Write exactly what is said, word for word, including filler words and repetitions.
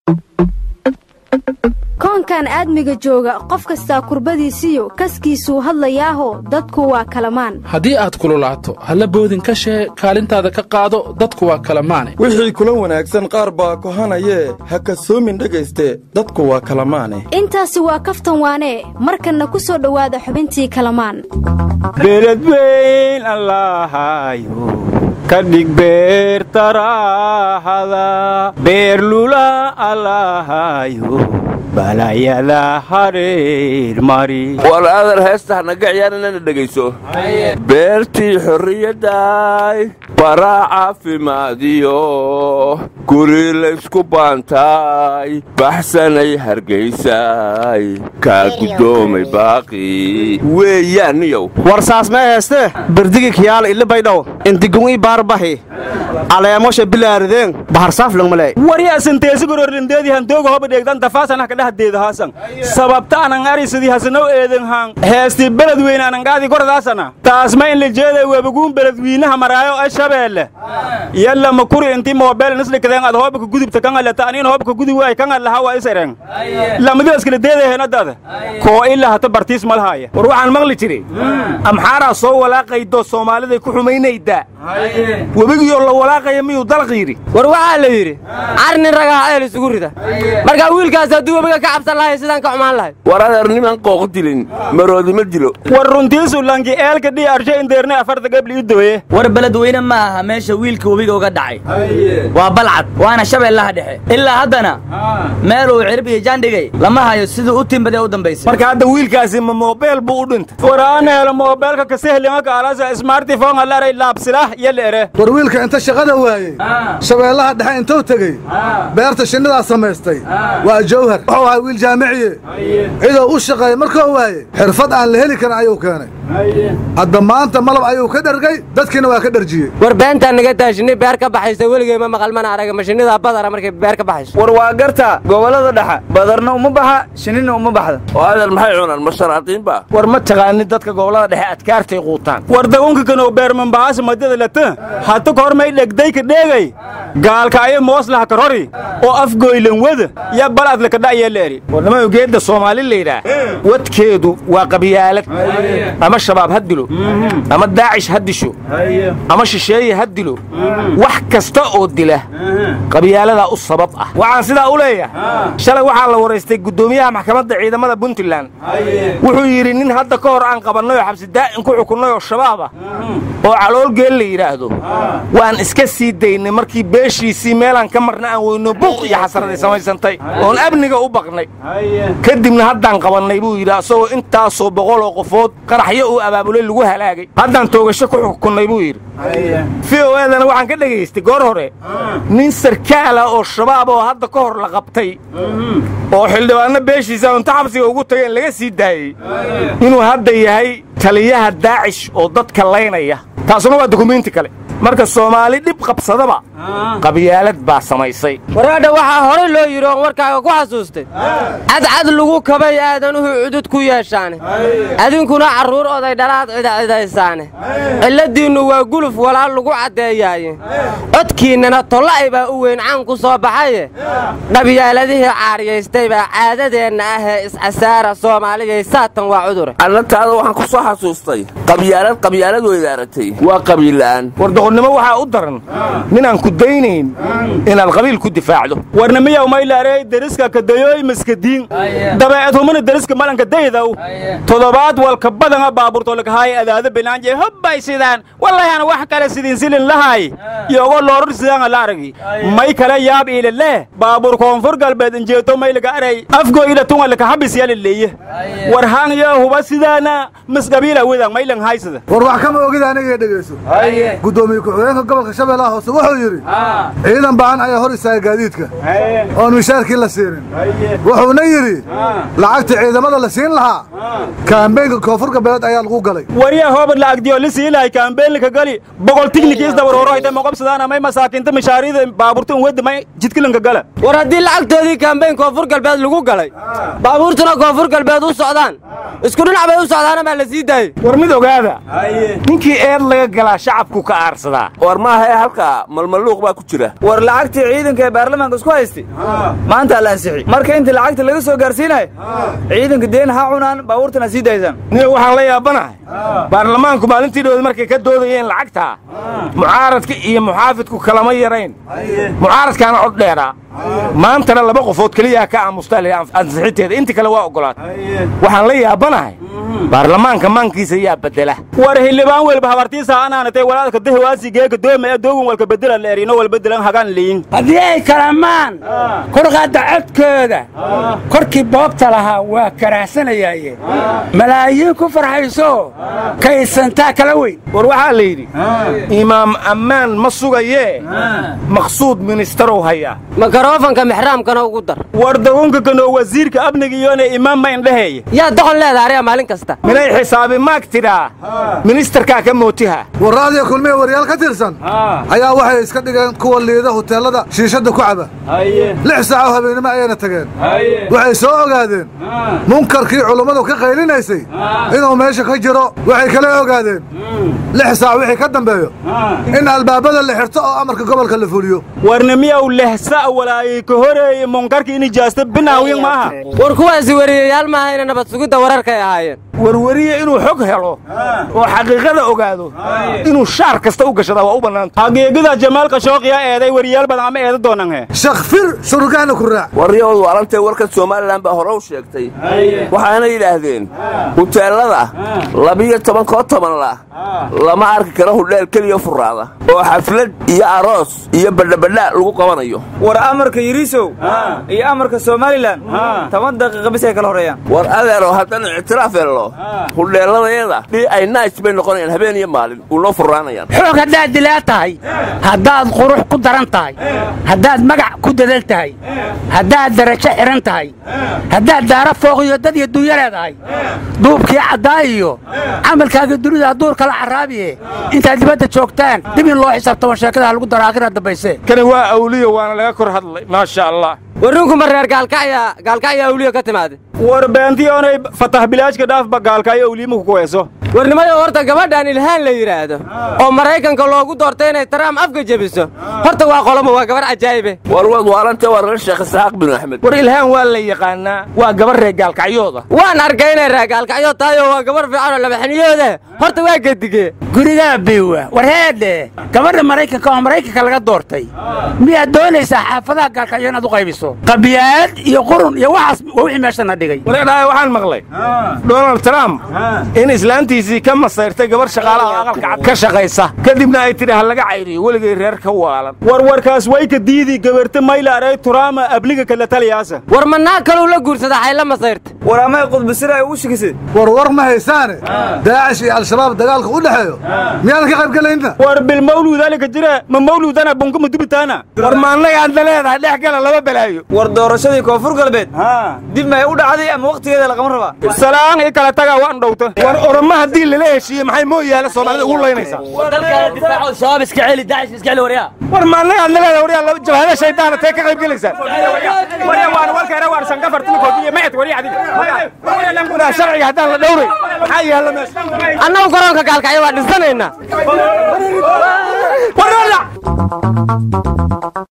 koonkan aadmiga jooga qof kasta kurbadiisiyo kaskiisu hadlayaaho dadku waa kalamaan haddii aad kululaato halla boodin ka shee kaalintaada ka qaado dadku waa kalamaane wixii kula wanaagsan qaar baa kohanayee ha kasoomin dhegayste dadku waa kalamaane intaasi waa kaftan waane markanna ku soo dhowaada xubintii kalamaan beelad weyn allaahayo kadhig beer taraahada beer lula allaahayo balayada hareer mari war aadar heesta naga ciyaarana dhageyso beertii xorriyadaay bara caafimaadiyo guri la isku baantaay baxsanay hargeysay ka gudoomay baaqi weeyaaniyow war saas ma heeste bardigi kiyaal illa baydhow intigungi baarbahi caleemosha bilaardeen bahar saaf langmale wariya santeesi gororlindeedii handooga hoba dheegdan tafaasana ka dhahdeeda haasan sababta anan arisidii hasanow eedan haan heesti beled weyn anan gaadi gordaasana taas ma in la jeeday webaguun beled wiinaha maraayo ay shabeelle yalla ma kuri intii moobeel nislikadeen ad hoobka gudubta kan alata aniin hoobka gudi way kan allaha waa isareen lamadu iskala deedeena dada koo illa hata bartiis malhaaya war waxaan maqli jiray amxaara soo walaaqaydo Soomaalida ku xumaynayda webigiyo la walaaqay miyuu dalqiiri war waxa la yiri arnin ragaa ay isugu rida marka wiilkaas haduu webiga ka cabsan lahayd sidaan ka xumaan lahayd war adarniman qooq dilin maroodi ma dilo war runtiisu langi eelka dhii arshay indeerne afarta gabli u dawaye war balad weyna ma aha meesha wiilka webiga uga dhacay waa balcad waana shabeellaha dhexe ilaa haddana meel uu cirbiga jaandhigay lama hayo siduu u timbadee u dambaysay marka hadda wiilkaasi ma moobeel buu u dhintay war aan helo moobeelka ka sahliga kaalasa smartphone allaray laabsilah yaleere war wiilka inta shaqada waayay shabeellaha dhexe intuu tagay beerta shinnidaa samaystay waa jawhar wuxuu ahaa wiil jaamiciye cidoo u shaqeeyay markuu waayay xirfad aan la heli karin ayuu keenay hadda maanta malab ayuu ka dhargay dadkiina waa ka dharjiyey war beentaa naga taashinay beer ka baxaysa weligay ma maqalmana araga mashinida badara markay beer ka baxayso war waa garta gobolada dhaxa badarna uma baxa shinina uma baxda oo aadal maxay cunaan masharaatiin ba war ma taqaani dadka gobolada dhexe adkaartay quutaan war dagoonka kanoo beer manbaas madada lata hata koor may dhegday ka dheegay gaalka ay mooslaha karori oo afgooylan wada ya balad la ka dhacay leeri warnama geedda Soomaali leeyahay wadkeedu waa qabiyaalad ama shabaab hadilo ama daacish hadisho ama shisheeye hadilo wax kasta oo dila qabiyaalada u sabab ah waxaan sida u leeyahay shalay waxa la wareystay gudoomiyaha maxkamadda ciidamada Puntland wuxuu yiri nin hadda ka hor aan qabanay xabsi daa'in ku xukunay oo shabaab ah oo calool geel la yiraahdo waan iska sii daynay markii beeshiisii meelan ka marna aan weyno buuq iyo xasarada samaysantay oo abniga u baqnay kadibna haddaan qabanay buu yiri asoo intaas oo boqol oo qofood qaraxyo uu abaabulay lagu halaagay haddaan toogasho ku xukunay buu yiri fiiweedana waxaan ka dhageystay goor hore nin sarkaal ah oo shabaab oo hadda ka hor la qabtay oo xildhibaano beeshiisa inta xabsiga ugu tageen laga sii daayay inuu hadda yahay taliyaha daacish oo dadka laynaya taasuna waa dukumeenti kale marka Soomaali dib qabsadaba qabiyaalad baa samaysay waraada waxa hore loo yiri oo warkaaga ku xasuustay cad cad lagu kabay aadanuhu cudud ku yeeshaan adinkuna caruur oday dhalaad ciidaysaane ciladiinu waa guluf walaal lagu cadeeyay codkiinana tolay baa u weyn caan ku soo baxay qabiyaaladihii caariyeystay baa caadadeena ah ee is-asaara Soomaaliga saatan waa cudur anataada waxaan ku soo xasuustay qabiyaalad qabiyaalad weedaartay waa qabiilaan nimo waxa u daran ninaan ku daynayn inaan qabiil ku difaacdo warnamiya uma ilaaray dariska ka dayoy maskadiin dabeecadhumana dariska malanka daydaw todobaad walka badan baaburto laga hay adaada binaanje hobbay sidaan wallahi ana wax kale sidin silin lahay iyago loor sidaan la aragi may kala yaab ila leh baabur koonfur galbeed injeeto may laga aray afgo ila tun wala ka habis yal leeyahay war haan yaa huba sidaana masqabiila wada may lan haysada war wax kama ogid aniga dhageyso gudoomiye ku-xigeenka gobolka Shabeellaha Hoose wuxuu yiri ciidan baan ayaa hor isaga gaadiidka oo mishaarkii la siinin wuxuuna yiri lacagta ciidamada la siin lahaa kaambeynka koonfur galbeed ayaa lagu galay wariya hoob lacag diyo la siin lahaa kaambeynka gali boqol tiknikiis dawr horo ay ma qabsadaan ama masaakiinta mishaarida baaburtan wada may jidkilanka gala war hadii lacagtoodii kaambeynka koonfur galbeed lagu galay baaburtuna koonfur galbeed u socdaan isku dhinac bay u socdaan ma la sii daayay war mid ogaada ninkii eed laga galaa shacabku ka aarsa darsadaa war maaha ee halka malmaluuq baa ku jira war lacagtii ciidanka ee baarlamaanka isku haystay maanta la ansixi marka inta lacagta laga soo gaarsiinay ciidanka deen ha cunaan baabuurtana sii daysan niyo waxaan la yaabanahay baarlamaanku maalintii dhow markay ka doodayeen lacagta mucaaradka iyo muxaafidku kalama yarayn mucaaradkaana cod dheeraa maantana laba qofood kaliya ka aamustaa ansixinteeda inta kale waa ogolaatay waxaan la yaabanahay baarlamaanka maankiisa yaa bedela war xildhibaan walba habartiisa anaanatay walaalka dahwaasi geeka doomaya doogun walka bedela leerino wal bedelan hagaan leeyin haddii ay kalamaan korqaada codkooda korkii boobta lahaa waa karaahsanayaaye malaayiin ku farxayso kaysantaa kala weyn war waxaa la yidhi imaam ammaan ma sugayee maqsuud ministerow hayaa makarofanka mixraamkana ugu dar war dagunka kanoo wasiirka abnigiyoona imaam ma indhaheeye yaa doqon leedahay ariga maalin kasta minay xisaabi maag tidhaa ministerkaa ka mootiha warraadiyo kulmiya waryaal ka tirsan ayaa waxay iska dhigeen kuwa liida huteellada shiishadda ku caba lix saaco habeennimo ayayna tageen waxay soo ogaadeen munkarkii culummadu ka qaylinaysay inuu meesha ka jiro waxay kala ogaadeen lix saac wixii ka dambeeyo in albaabada la xirto oo amarka gobolka la fuliyo warna miyaw lehsa walaayay ka horeeyey munkarkii in ijaasta binaawiyan maaha war kuwaasi wariyayaal maaha ina nabad sugidda wararkay ahaayeen warwariye inuu xog helo oo xaqiiqada ogaado inuu shaar kasta u gashada waa u bannaanta xaqiiqada jamaal qashooqiya eeday wariyaal badan ama eeda doonaan he shaqfir surugahna ku raac wariyadu walantay warka Soomaaliland baa hore u sheegtay waxaana yiraahdeen huteelada labiyo toban koo toban la lama arki karo hudheel kaliya furaada oo xaflad iyo aroos iyo badhabadha lagu qabanayo war amarka yiriisow iyo amarka Soomaaliland toban daqiiqo bis ay kala horeeyaan war adeero hadan ictiraaf helo hudheeladayada dhii ay nice bay noqonayaan habeen iyo maalin u loo furaanayaan xoog haddaad dilaa tahay haddaad qurux ku daran tahay haddaad magac ku dadan tahay haddaad darajo xiran tahay haddaad daara fooq iyo dad iyo dunya leedahay duubkii caddaa iyo camalkaaga dunida duurka la caraabiye intaad dibadda joogtaan dib in loo xisaabtamo sheekada lagu daro aakhira dambayse kani waa awliyo waana laga kor hadlay maasha allah warninku ma reer gaalkacya gaalkacya awliyo ka timaade war baantii oonay fatah bilaajka dhaafba gaalkacya awliyimu ku weeso warnimayo horta gabadhan ilhaan la yidhaahdo oo maraykanka loogu doortay inay Trump afka jebiso horta waa qolomo waa gabar ajaayibe war wad waalanta war Sheekh Isaaq bin Ahmed war ilhaan waa la yaqaanaa waa gabar reer gaalkacyooda waan arkay inay reer gaalkacyo tahay waa gabar fiican oo labaxniyooda horta waa gadige guriga biwa war heede gabadha maraykanka oo maraykanka laga doortay miyaa doonaysaa xaafadaha gaalkacyo inaad u qaybiso qabiyaad iyo qurun iyo waxaas wixii meeshana dhigay walaalahay waxaan maqlay Donald Trump in islaantiisii ka masayrtay gabar shaqaalaha aqalka cad ka shaqaysa kadibna ay tiri hal laga cayriyo waligay reer ka waalan war warkaas way ka diidi gabarta mayla aray Trump abliga kala taliyaasa war manaa kale la guursada ay la masayrtay war ama qudbisir ay u shikisay war war ma haysaane daacish iyo al-shabaab dagaalka u dhaxeeyo miyaan ka qayb galayna war bil mawluud alika jira ma mawluudana bunka mudubitaana war maanaga aad leedahay dhex gala laba balaayo war doorashadii koonfur galbeed dib ma u dhacday ama waqtigeeda la qaban rabaa salaan ay kala taga waan dhowto war oroma hadii la leeshiyo maxay mooyaala Soomaalida ugu leeynaysaa dalka difaaco shabaab iska celi daacish iska celi wariya war maanaga aad leedahay wariya laba jabhada shaydaana tay ka qayb galaysaa wariya waan walka era war san gafartin koodiye ma wariya adiga wariya lan kuna sharciga hadan la dhowray maxay yaala mees annagu garoonka gaalkacyo waa dhisanaynaa